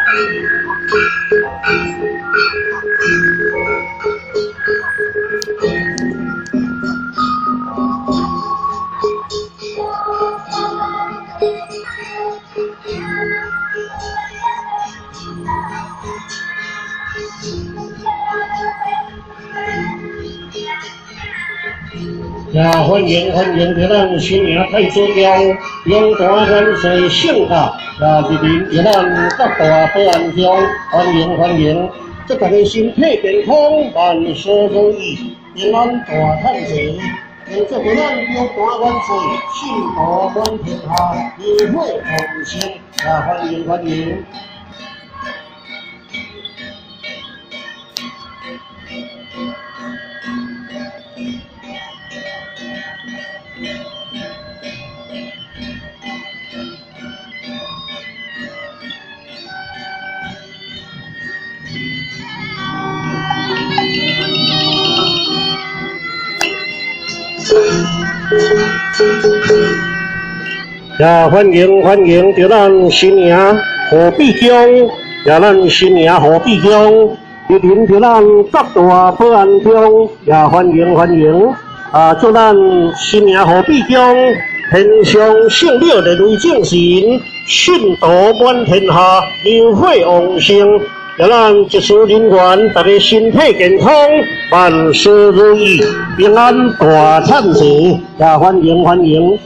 欢迎在咱新营太子庙永大万岁圣驾，莅临在咱各大保安乡，欢迎，祝大家身体健康，万事如意，平安大探钱。愿祝福咱永大万岁，幸福满天下，年会丰盛。欢迎。欢迎，在咱新营河北乡，咱新营河北乡，莅临在咱各大保安乡，欢迎，祝咱新营河北乡天上圣庙日瑞正神，信道满天下，牛会旺盛。咱职事人员大家身体健康，万事如意，平安大赚钱，欢迎。